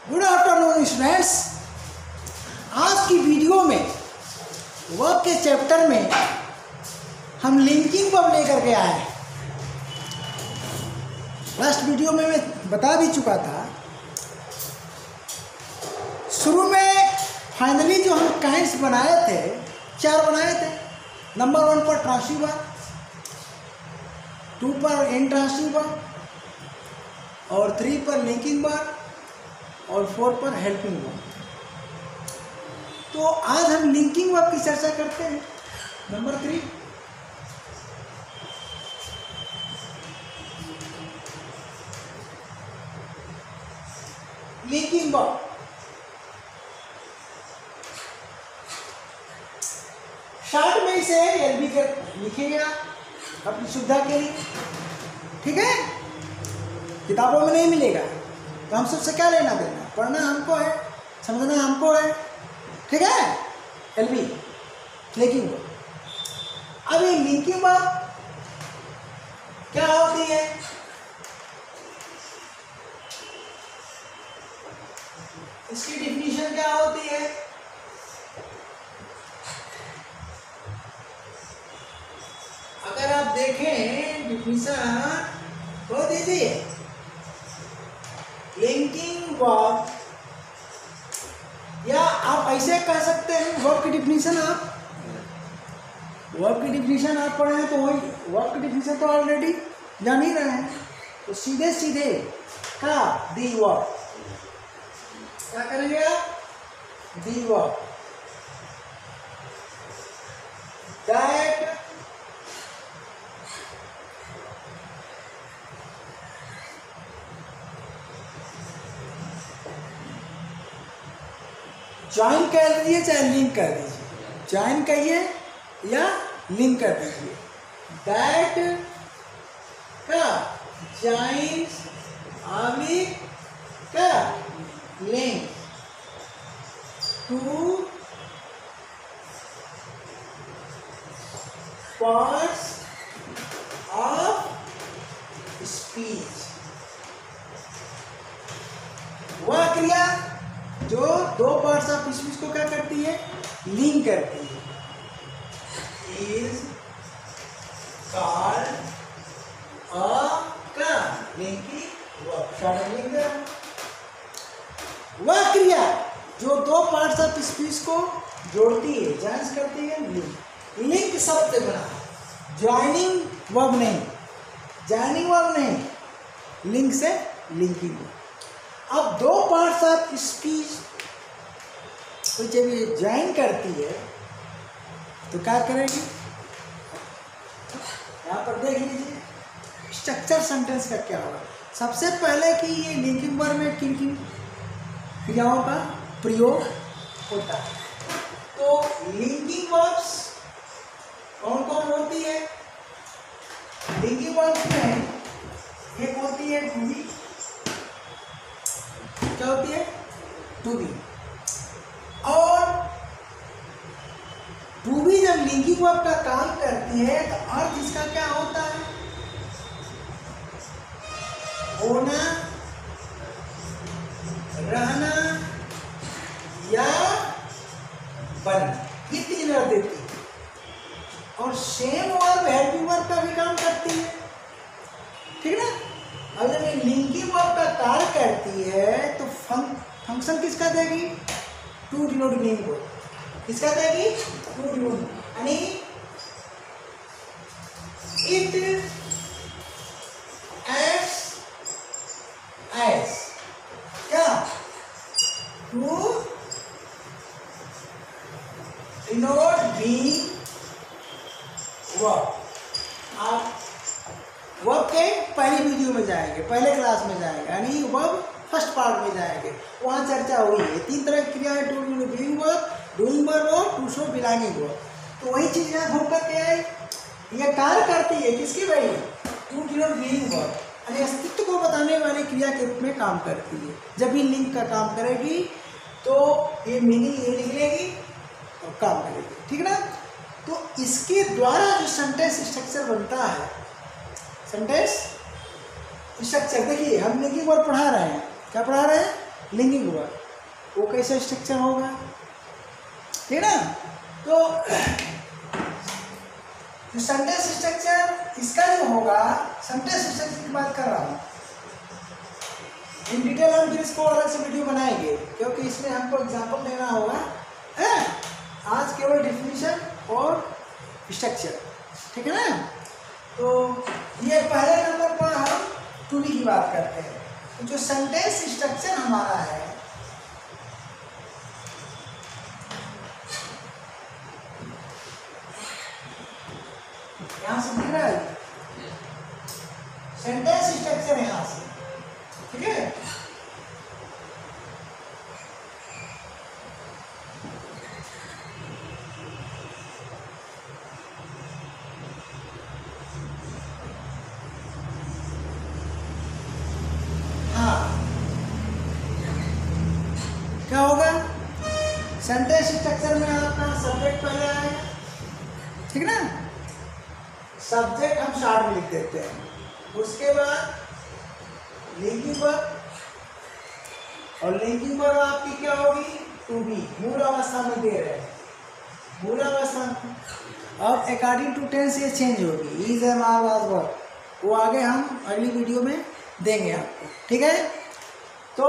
Good afternoon students. आज की video में वर्ब के चैप्टर में हम लिंकिंग वर्ब लेकर के आए हैं। लास्ट वीडियो में मैं बता भी चुका था। शुरू में फाइनली जो हम काइंड्स बनाए थे, 4 बनाए थे। नंबर 1 पर ट्रांसिटिव वर्ब, 2 पर इनट्रांसिटिव वर्ब और 3 पर लिंकिंग वर्ब और 4 पर हेल्पिंग वर्ब। तो आज हम लिंकिंग वर्ब की चर्चा करते हैं। Number 3, linking verb. शॉर्ट में इसे एलबी कर लिखेंगे आप अपनी सुविधा के लिए, ठीक है। किताबों में नहीं मिलेगा तो हम सबसे क्या लेना देना, पढ़ना हमको है, समझना हमको है, ठीक है। एलबी लिंकिंग वर्ब। अब ये लिंकिंग वर्ब क्या होती है? इसकी डिफिनीशन क्या होती है? अगर आप देखें डिफिनीशन बहुत इजी है। लिंकिंग वर्ब, या आप ऐसे कह सकते हैं वर्ब की डिफिनीशन आप पढ़े हैं तो वही वर्ब की डिफिनीशन तो ऑलरेडी जान ही रहे हैं। तो सीधे सीधे क्या दी वर्ब, क्या करेंगे आप? दी वर्ब दैट ज्वाइन कर दीजिए चाहे लिंक कर दीजिए, ज्वाइन कहिए या लिंक कर दीजिए। दैट का ज्वाइंस आविक का link two parts of speech. वह क्रिया जो 2 पार्ट्स ऑफ स्पीच को क्या करती है? लिंक करती है। Is called a linking verb. Short link. वह क्रिया जो 2 पार्ट्स ऑफ स्पीच को जोड़ती है, जॉइंस करती है। लिंक शब्द बना, ज्वाइनिंग वर्ब नहीं, ज्वाइनिंग वर्ब नहीं, लिंक से लिंकिंग वर्ब। अब 2 पार्ट्स ऑफ स्पीच तो जब ये ज्वाइन करती है तो क्या करेगी? यहाँ पर देख लीजिए स्ट्रक्चर सेंटेंस का क्या होगा। सबसे पहले कि ये लिंकिंग वर्ब में किन किन क्रियाओं का प्रयोग होता है। तो लिंकिंग वर्ब्स कौन कौन होती है? लिंकिंग वर्ब्स में एक होती है टू बी। क्या होती है? To be. और टू बी जब लिंकिंग वर्ब का काम करती है तो अर्थ इसका क्या होता है? होना, रहना या बनना, ये 3 अर्थ देती है। और सेम वर्ब हेल्पिंग वर्ब का भी काम करती है, ठीक है ना। अब जब ये लिंकिंग वर्ब का कार्य करती है तो फंक्शन किसका देगी? To denote link verb. किसका देगी? टू डिनोट, यानी इट एक्ट्स एज क्या? To denote being verb. आप वर्ब के पहली वीडियो में जाएंगे, पहले क्लास में जाएंगे, यानी वर्ब फर्स्ट पार्ट में जाएंगे, वहाँ चर्चा हुई है। 3 तरह की क्रिया है, to being verb, doing verb और टू शो बिलोंगिंग वर्ब। तो वही चीज़ यहाँ घूम करके आई, ये कार्य करती है किसकी भाई? टू डिनोट बीइंग वर्ब, यानी अस्तित्व को बताने वाली क्रिया के रूप में काम करती है। जब ये लिंक का काम करेगी तो ये मीनिंग ये निकलेगी और काम करेगी, ठीक ना। तो इसके द्वारा जो सेंटेंस स्ट्रक्चर बनता है, सेंटेंस स्ट्रक्चर देखिए, हम लिंकिंग वर्ब पढ़ा रहे हैं। क्या पढ़ा रहे हैं? लिंकिंग वर्ब, वो कैसा स्ट्रक्चर होगा, ठीक है ना। तो सेंटेंस स्ट्रक्चर इसका जो होगा, सेंटेंस स्ट्रक्चर की बात कर रहा हूँ, इन डिटेल हम फिर इसको अलग से वीडियो बनाएंगे, क्योंकि इसमें हमको एग्जांपल देना होगा है। आज केवल डिफिनीशन और स्ट्रक्चर, ठीक है ना। तो ये पहले नंबर पर हम टू बी की बात करते हैं। तो जो सेंटेंस स्ट्रक्चर हमारा है, यहाँ से दिख रहा है सेंटेंस स्ट्रक्चर, यहाँ से, ठीक है। क्या होगा, सेंटेंस स्ट्रक्चर में आपका सब्जेक्ट पहले आएगा, ठीक ना। सब्जेक्ट हम शॉर्ट में लिख देते हैं, उसके बाद लिंकिंग वर्ब, और लिंकिंग वर्ब आपकी क्या होगी, टू बी, मूल अवस्था में दे रहे हैं, मूल अवस्था में। अब अकॉर्डिंग टू टेंस ये चेंज होगी, is am are was verb, वो आगे हम अगली वीडियो में देंगे आपको, ठीक है। तो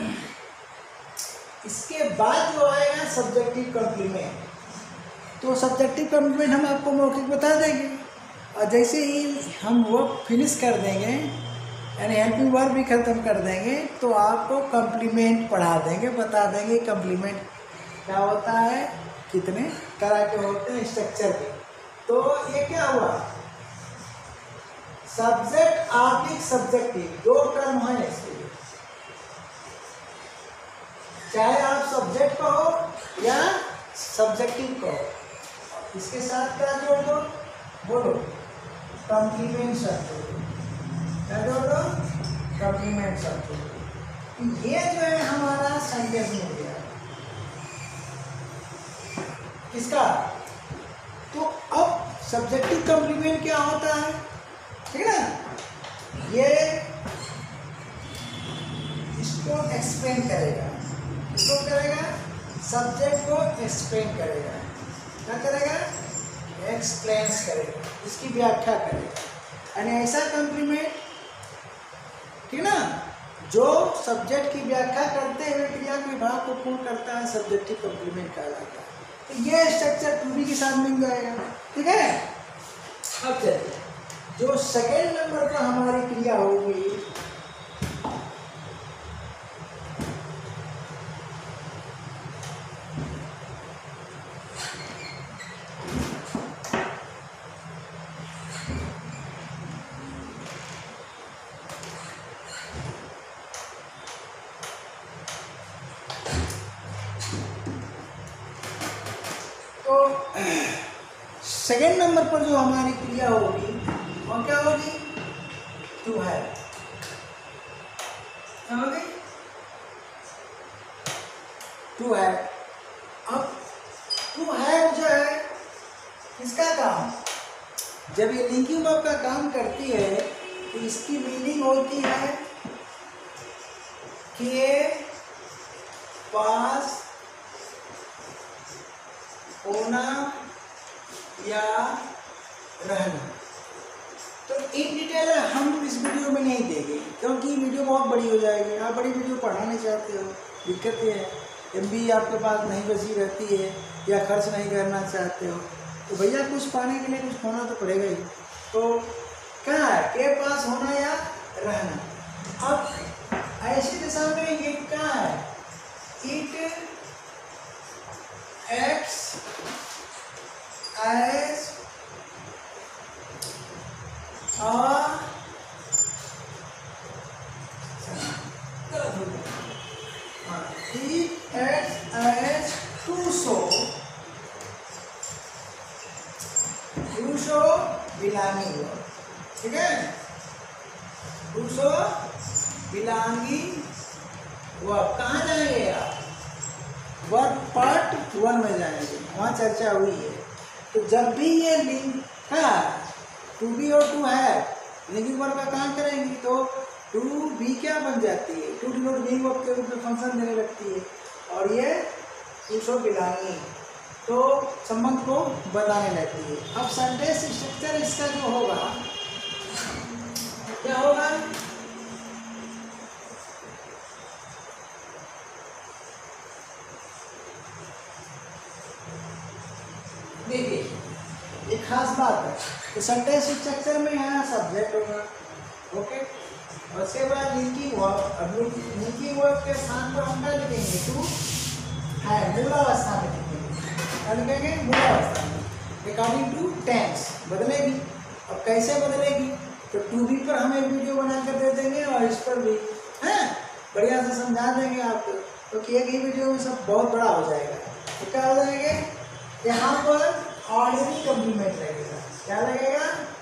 इसके बाद जो आएगा सब्जेक्टिव कॉम्प्लीमेंट, तो सब्जेक्टिव कॉम्प्लीमेंट हम आपको मौखिक बता देंगे, और जैसे ही हम वर्ब फिनिश कर देंगे, यानी हेल्पिंग वर्ब भी ख़त्म कर देंगे, तो आपको कॉम्प्लीमेंट पढ़ा देंगे, बता देंगे कॉम्प्लीमेंट क्या होता है, कितने तरह के होते हैं स्ट्रक्चर के। तो ये क्या हुआ, सब्जेक्ट आर्टिक सब्जेक्टिव, दो टर्म है इसके, चाहे आप सब्जेक्ट कहो या सब्जेक्टिव कहो, इसके साथ क्या जोड़ दो, बोलो कॉम्प्लीमेंट शब्द, क्या जोड़ दो, कॉम्प्लीमेंट शब्द। ये जो है हमारा सेंटेंस हो गया किसका। तो अब सब्जेक्टिव कॉम्प्लीमेंट क्या होता है, ठीक है ना, ये इसको एक्सप्लेन करेगा, इसको करेगा, सब्जेक्ट को एक्सप्लेन करेगा, क्या करेगा, एक्सप्लेन्स करेगा, इसकी व्याख्या करेगा, यानी ऐसा कॉम्प्लीमेंट, ठीक ना, जो सब्जेक्ट की व्याख्या करते हुए क्रिया के विभाग को पूर्ण करता है, सब्जेक्टिव कॉम्प्लीमेंट कहलाता है। तो ये स्ट्रक्चर टू बी के साथ मिल जाएगा, ठीक है। अब चलिए, जो सेकेंड नंबर पर हमारी क्रिया होगी, सेकेंड नंबर पर जो हमारी क्रिया होगी वो क्या होगी, टू है, क्या होगी, टू है। अब टू है जो है इसका काम, जब ये लिंकिंग वर्ब का काम करती है तो इसकी मीनिंग होती है कि ये पास होना या रहना। तो इन डिटेल हम इस वीडियो में नहीं देंगे, क्योंकि वीडियो बहुत बड़ी हो जाएगी, आप बड़ी वीडियो पढ़ना नहीं चाहते हो, दिक्कतें हैं, MB आपके पास नहीं बची रहती है या खर्च नहीं करना चाहते हो, तो भैया कुछ पाने के लिए कुछ होना तो पड़ेगा ही। तो क्या है, के पास होना या रहना। अब ऐसी दिशा में ये क्या है, इट एक्ट्स एज बिलोंगिंग, ठीक है, बिलोंगिंग वर्ब। कहाँ जाएंगे आप, वर्ब पार्ट 1 में जाएंगे, वहाँ चर्चा हुई है। तो जब भी ये लिंक है टू बी और टू है लिंकिंग वर्ब का काम करेंगी, तो टू बी क्या बन जाती है, टू डिनोट बीइंग वर्ब के रूप में फंक्शन देने लगती है, और ये इसको बिलोंगिंग तो संबंध को बताने लगती है। अब सेंटेंस स्ट्रक्चर इसका जो होगा क्या होगा, देखिए एक खास बात है, तो सेंटेंस स्ट्रक्चर में यहाँ सब्जेक्ट होगा, ओके, और उसके बाद लिंकिंग वर्ब। अब लिंकिंग वर्ब के स्थान पर हम क्या लिखेंगे, टू है मूलावस्था में लिखेंगे, क्या लिखेंगे, मूलावस्था में, अकॉर्डिंग टू टेंस बदलेगी। अब कैसे बदलेगी, तो टू बी पर हम एक वीडियो बना कर दे देंगे और इस पर भी हैं बढ़िया से समझा देंगे आपको, क्योंकि एक ही वीडियो में सब बहुत बड़ा हो जाएगा। तो क्या हो जाएगा, यहाँ पर ऑर्डिनरी कॉम्प्लीमेंट लगेगा, क्या लगेगा,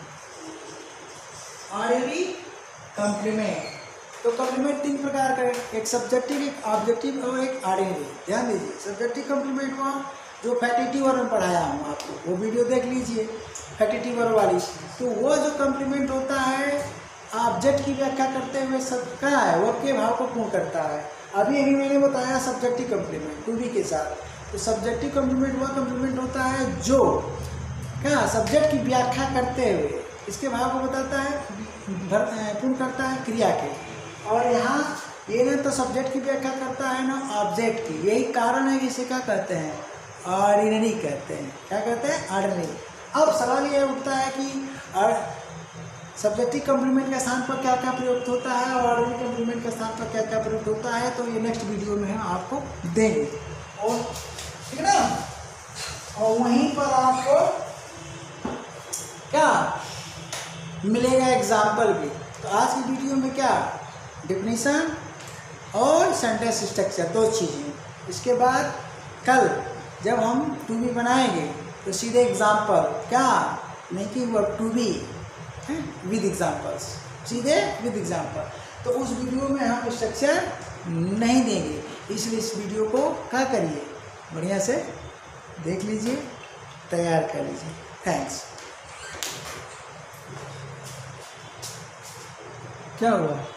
ऑर्डिनरी कॉम्प्लीमेंट। तो कॉम्प्लीमेंट तीन प्रकार का है, एक सब्जेक्टिव, एक ऑब्जेक्टिव और एक ऑर्डिनरी। ध्यान दीजिए, सब्जेक्टिव कॉम्प्लीमेंट हुआ जो फैक्टिटिव वर्ब में पढ़ाया हूँ आपको, वो वीडियो देख लीजिए फैक्टिटिव वर्ब वाली। तो वो जो कॉम्प्लीमेंट होता है ऑब्जेक्ट की व्याख्या करते हुए सब क्या है, वर्ब के भाव को पूर्ण करता है। अभी मैंने बताया सब्जेक्टिव कॉम्प्लीमेंट टू बी के साथ। तो सब्जेक्टिव कॉम्प्लीमेंट वह कॉम्प्लीमेंट होता है जो क्या सब्जेक्ट की व्याख्या करते हुए इसके भाव को बताता है, पूर्ण करता है क्रिया के। और यहाँ ये ना तो सब्जेक्ट की व्याख्या करता है ना ऑब्जेक्ट की, यही कारण है कि इसे क्या कहते हैं, ऑर्डिनरी कहते हैं। क्या कहते हैं, ऑर्डिनरी। अब सवाल ये उठता है कि सब्जेक्टिव कॉम्प्लीमेंट के स्थान पर क्या क्या प्रयुक्त होता है और ऑर्डिनरी कॉम्प्लीमेंट के स्थान पर क्या क्या प्रयुक्त होता है, तो ये नेक्स्ट वीडियो में हम आपको देंगे, और ठीक है ना। और वहीं पर आपको क्या मिलेगा, एग्जाम्पल भी। तो आज की वीडियो में क्या डिफिनीशन और सेंटेंस स्ट्रक्चर दो चीज़ें। इसके बाद कल जब हम टू बी बनाएंगे तो सीधे एग्जाम्पल, क्या making verb to be with examples, सीधे विद एग्जाम्पल। तो उस वीडियो में हम स्ट्रक्चर नहीं देंगे, इसलिए इस वीडियो को क्या करिए, बढ़िया से देख लीजिए, तैयार कर लीजिए। थैंक्स। क्या हुआ?